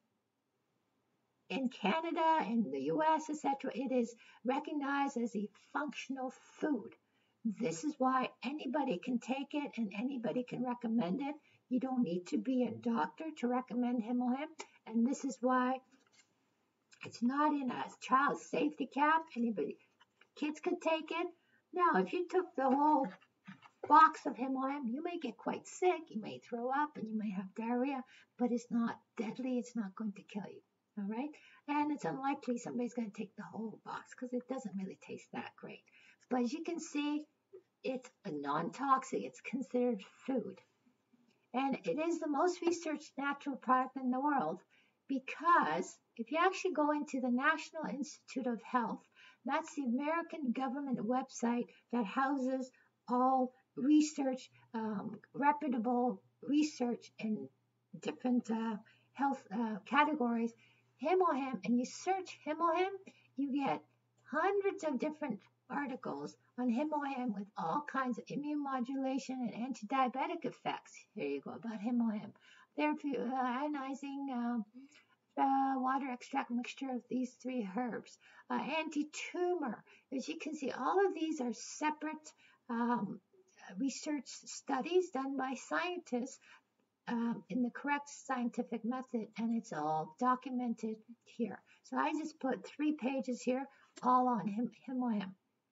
in Canada, in the U S, et cetera, it is recognized as a functional food. This is why anybody can take it and anybody can recommend it. You don't need to be a doctor to recommend Him-O-Him, and this is why it's not in a child safety cap. Anybody, kids could take it. Now, if you took the whole box of Him-O-Him, you may get quite sick, you may throw up, and you may have diarrhea, but it's not deadly, it's not going to kill you. All right, and it's unlikely somebody's going to take the whole box because it doesn't really taste that great. But as you can see, it's a non-toxic, it's considered food. And it is the most researched natural product in the world, because if you actually go into the National Institute of Health, that's the American government website that houses all research, um, reputable research in different uh, health uh, categories. Him-O-Him, and you search Him-O-Him, you get hundreds of different articles on Him-O-Him with all kinds of immune modulation and anti-diabetic effects. Here you go, about Him-O-Him. Therapy, uh, ionizing um, uh, water extract mixture of these three herbs. Uh, anti-tumor. As you can see, all of these are separate um, research studies done by scientists Um, in the correct scientific method, and it's all documented here. So I just put three pages here, all on him, Him-O-Him.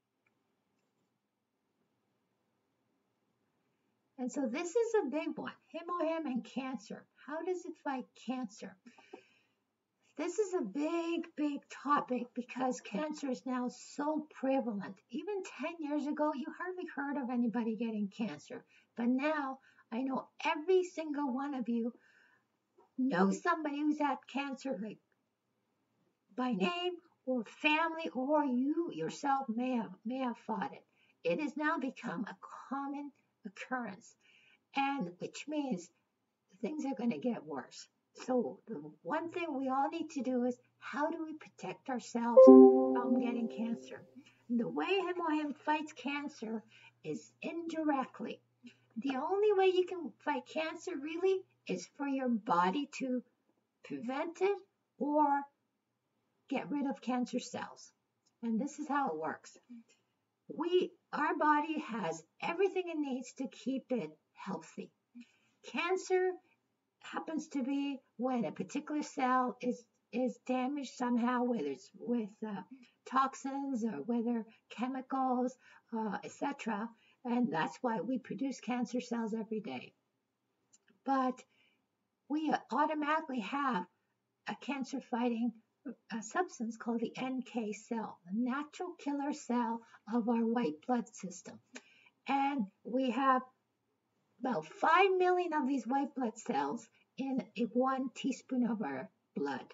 And so this is a big one, Him-O-Him and cancer. How does it fight cancer? This is a big, big topic because cancer is now so prevalent. Even ten years ago, you hardly heard of anybody getting cancer. But now, I know every single one of you knows somebody who's had cancer, like by name or family, or you yourself may have may have fought it. It has now become a common occurrence, and which means things are going to get worse. So the one thing we all need to do is, how do we protect ourselves from getting cancer? And the way Him-O-Him fights cancer is indirectly. The only way you can fight cancer really is for your body to prevent it or get rid of cancer cells. And this is how it works. We, our body has everything it needs to keep it healthy. Cancer happens to be when a particular cell is is damaged somehow, whether it's with uh, toxins or whether chemicals, uh, et cetera. And that's why we produce cancer cells every day. But we automatically have a cancer fighting a substance called the N K cell, the natural killer cell of our white blood system. And we have about five million of these white blood cells in a one teaspoon of our blood.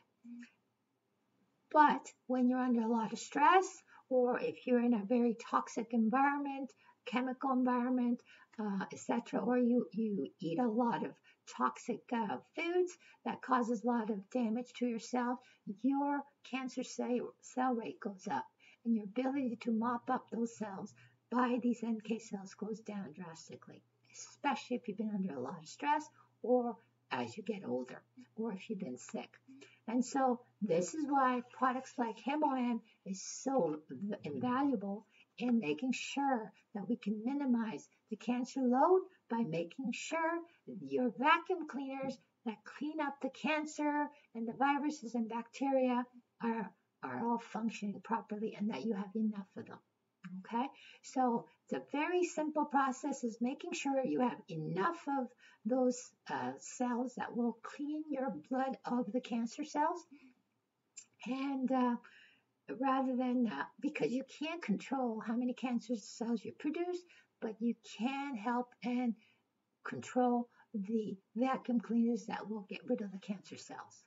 But when you're under a lot of stress, or if you're in a very toxic environment, chemical environment, uh, et cetera, or you, you eat a lot of toxic uh, foods that causes a lot of damage to your cells, your cancer cell, cell rate goes up, and your ability to mop up those cells by these N K cells goes down drastically, especially if you've been under a lot of stress or as you get older, or if you've been sick. And so this is why products like HemoM is so invaluable in making sure that we can minimize the cancer load by making sure your vacuum cleaners that clean up the cancer and the viruses and bacteria are, are all functioning properly and that you have enough of them. Okay, so it's a very simple process, is making sure you have enough of those uh, cells that will clean your blood of the cancer cells. And uh, rather than, uh, because you can't control how many cancer cells you produce, but you can help and control the vacuum cleaners that will get rid of the cancer cells.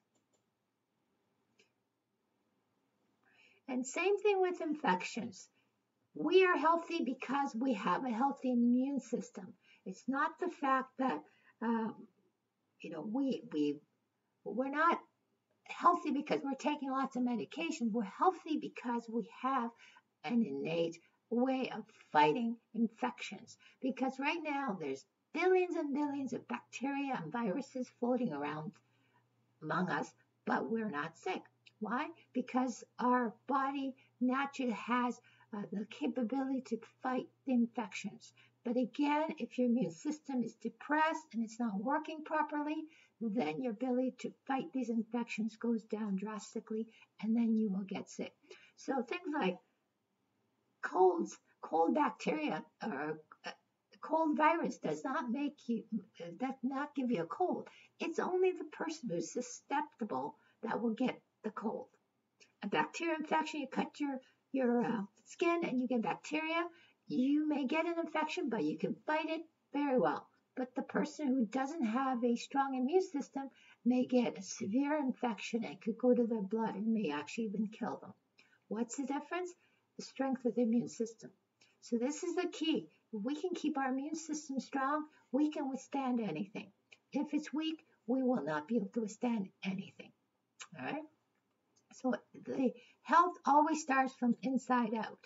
And same thing with infections. We are healthy because we have a healthy immune system. It's not the fact that um, you know we we we're not healthy because we're taking lots of medication. We're healthy because we have an innate way of fighting infections. Because right now there's billions and billions of bacteria and viruses floating around among us, but we're not sick. Why? Because our body naturally has uh, the capability to fight the infections. But again, if your immune system is depressed and it's not working properly, then your ability to fight these infections goes down drastically, and then you will get sick. So things like colds, cold bacteria, or uh, cold virus does not make you, does not give you a cold. It's only the person who's susceptible that will get the cold. A bacteria infection, you cut your, your uh, skin and you get bacteria. You may get an infection, but you can fight it very well. But the person who doesn't have a strong immune system may get a severe infection and could go to their blood and may actually even kill them. What's the difference? The strength of the immune system. So this is the key. If we can keep our immune system strong, we can withstand anything. If it's weak, we will not be able to withstand anything. All right? So the health always starts from inside out.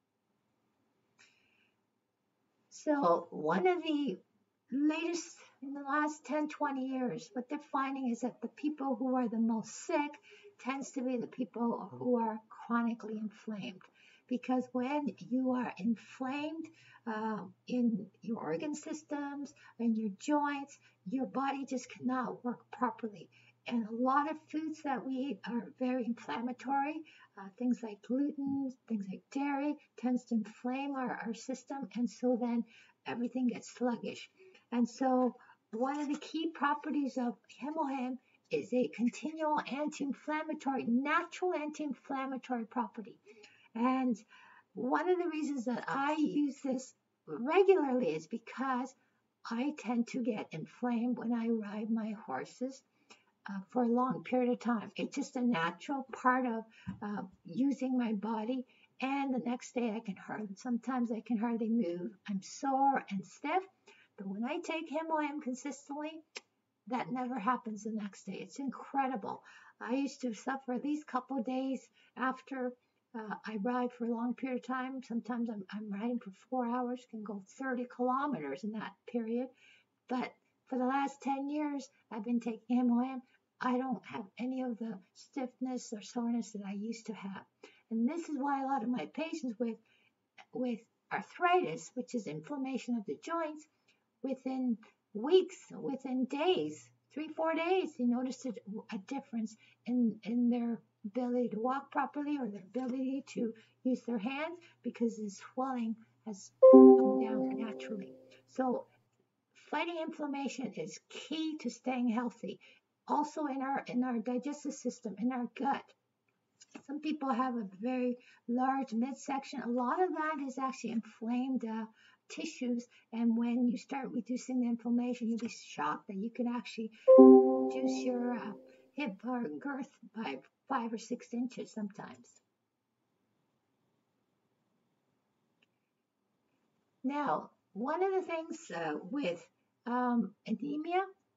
So one of the latest, in the last ten, twenty years, what they're finding is that the people who are the most sick tends to be the people who are chronically inflamed. Because when you are inflamed uh, in your organ systems and your joints, your body just cannot work properly. And a lot of foods that we eat are very inflammatory. Uh, things like gluten, things like dairy, tends to inflame our, our system. And so then everything gets sluggish. And so one of the key properties of HemoM is a continual anti-inflammatory, natural anti-inflammatory property. And one of the reasons that I use this regularly is because I tend to get inflamed when I ride my horses uh, for a long period of time. It's just a natural part of uh, using my body. And the next day I can hardly, sometimes I can hardly move. I'm sore and stiff. But when I take HemoM consistently, that never happens the next day. It's incredible. I used to suffer at least a couple of days after uh, I ride for a long period of time. Sometimes I'm, I'm riding for four hours, can go thirty kilometers in that period. But for the last ten years, I've been taking HemoM. I don't have any of the stiffness or soreness that I used to have. And this is why a lot of my patients with, with arthritis, which is inflammation of the joints, within weeks, within days, three, four days, they notice a, a difference in, in their ability to walk properly or their ability to use their hands because the swelling has come down naturally. So fighting inflammation is key to staying healthy. Also in our in our digestive system, in our gut. Some people have a very large midsection. A lot of that is actually inflamed uh, tissues. And when you start reducing the inflammation, you'll be shocked that you can actually reduce your uh, hip or girth by five or six inches sometimes. Now, one of the things uh, with um, anemia,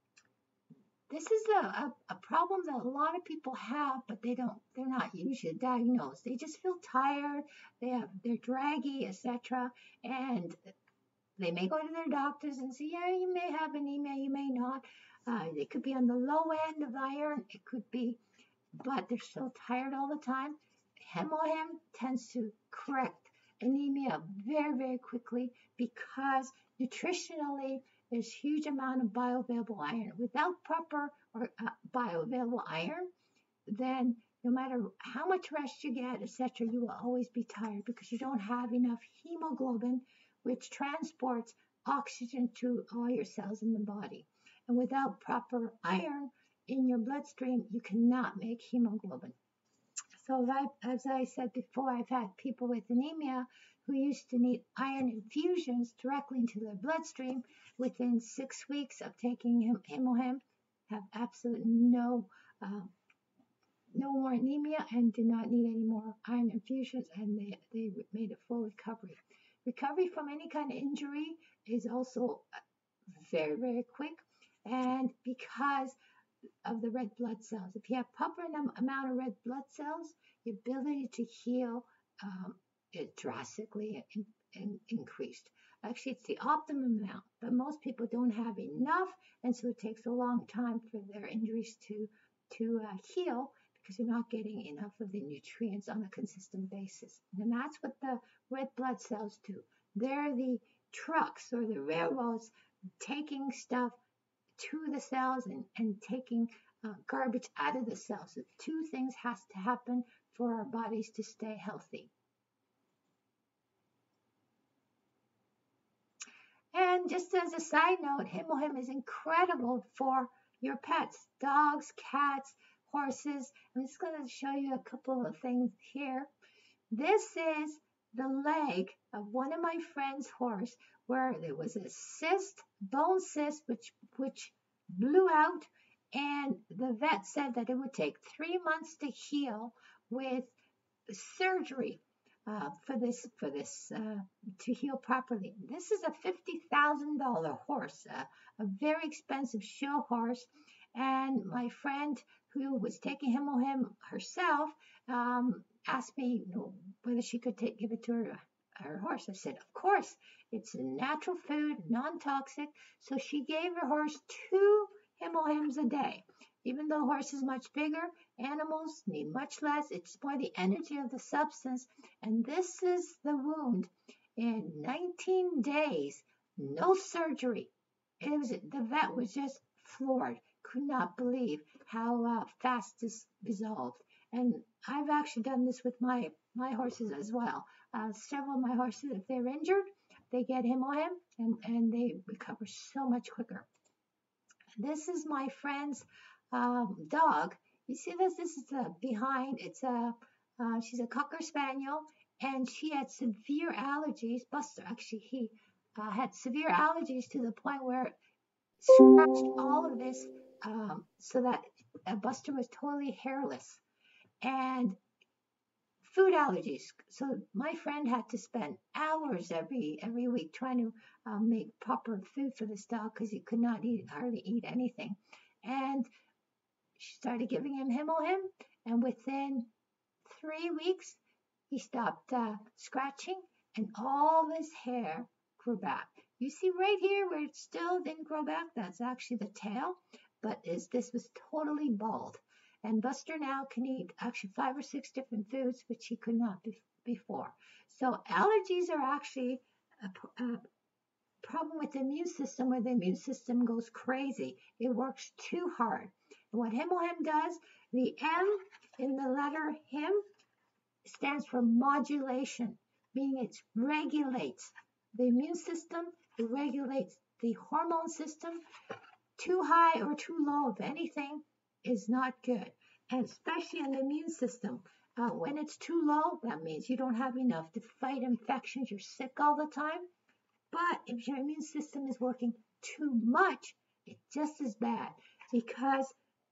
this is a, a, a problem that a lot of people have, but they don't, they're not usually diagnosed. They just feel tired, they have, they're draggy, et cetera. And they may go to their doctors and say, yeah, you may have anemia, you may not. Uh, they could be on the low end of iron, it could be, but they're so tired all the time. Hemohem tends to correct anemia very, very quickly because nutritionally there's huge amount of bioavailable iron. Without proper or uh, bioavailable iron, then no matter how much rest you get, et cetera, you will always be tired because you don't have enough hemoglobin, which transports oxygen to all your cells in the body. And without proper iron in your bloodstream, you cannot make hemoglobin. So as I said before, I've had people with anemia who used to need iron infusions directly into their bloodstream. Within six weeks of taking Hemohem, have absolutely no uh, no more anemia and did not need any more iron infusions, and they, they made a full recovery. Recovery from any kind of injury is also very, very quick, and because of the red blood cells. If you have proper amount of red blood cells, your ability to heal um, is drastically in, in, increased. Actually, it's the optimum amount, but most people don't have enough, and so it takes a long time for their injuries to, to uh, heal because you're not getting enough of the nutrients on a consistent basis. And that's what the red blood cells do. They're the trucks or the railroads taking stuff to the cells and, and taking uh, garbage out of the cells. So two things has to happen for our bodies to stay healthy. And just as a side note, Hemohem is incredible for your pets, dogs, cats, horses. I'm just going to show you a couple of things here. This is the leg of one of my friend's horse where there was a cyst, bone cyst, which, which blew out, and the vet said that it would take three months to heal with surgery uh, for this, for this uh, to heal properly. This is a fifty thousand dollar horse, uh, a very expensive show horse, and my friend who was taking Hemohem herself um, asked me, you know, whether she could take, give it to her, her horse. I said, of course, it's a natural food, non-toxic. So she gave her horse two Hemohems a day. Even though horse is much bigger, animals need much less. It's more the energy of the substance. And this is the wound. In nineteen days, no surgery. It was, the vet was just floored. Could not believe how uh, fast this resolved. And I've actually done this with my, my horses as well. Uh, several of my horses, if they're injured, they get Hemohem and, and they recover so much quicker. This is my friend's um, dog. You see this? This is the behind. It's a, uh, she's a Cocker Spaniel, and she had severe allergies. Buster, actually, he uh, had severe allergies to the point where it scratched all of this um, so that uh, Buster was totally hairless. And food allergies. So my friend had to spend hours every every week trying to um, make proper food for this dog because he could not eat hardly eat anything. And she started giving him Hemohem, and within three weeks he stopped uh, scratching, and all his hair grew back. You see right here where it still didn't grow back, that's actually the tail, but is this was totally bald. And Buster now can eat actually five or six different foods, which he could not be before. So allergies are actually a, a problem with the immune system where the immune system goes crazy. It works too hard. And what Himohem does, the M in the letter Him stands for modulation, meaning it regulates the immune system, it regulates the hormone system. Too high or too low of anything is not good, and especially in the immune system. Uh, when it's too low, that means you don't have enough to fight infections. You're sick all the time. But if your immune system is working too much, it's just as bad, because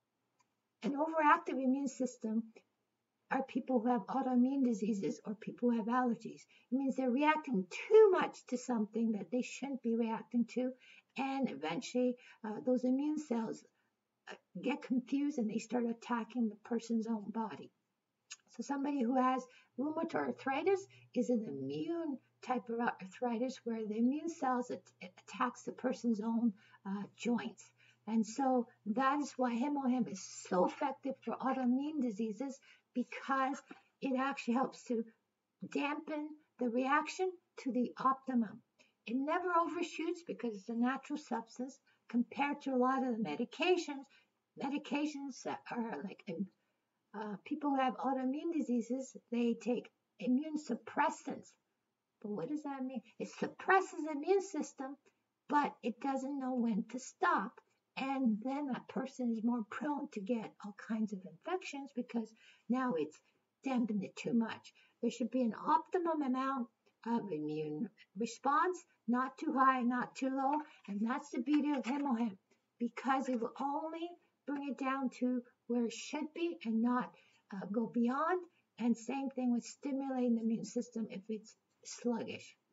an overactive immune system are people who have autoimmune diseases or people who have allergies. It means they're reacting too much to something that they shouldn't be reacting to, and eventually uh, those immune cells uh, get confused and they start attacking the person's own body. So somebody who has rheumatoid arthritis is an immune type of arthritis where the immune cells at- attacks the person's own uh, joints. And so that is why Himohem is so effective for autoimmune diseases, because it actually helps to dampen the reaction to the optimum. It never overshoots because it's a natural substance compared to a lot of the medications. Medications that are like uh, people who have autoimmune diseases, they take immune suppressants. But what does that mean? It suppresses the immune system, but it doesn't know when to stop. And then that person is more prone to get all kinds of infections because now it's dampened it too much. There should be an optimum amount of immune response, not too high, not too low. And that's the beauty of Himohem, because it will only bring it down to where it should be and not uh, go beyond. And same thing with stimulating the immune system if it's sluggish.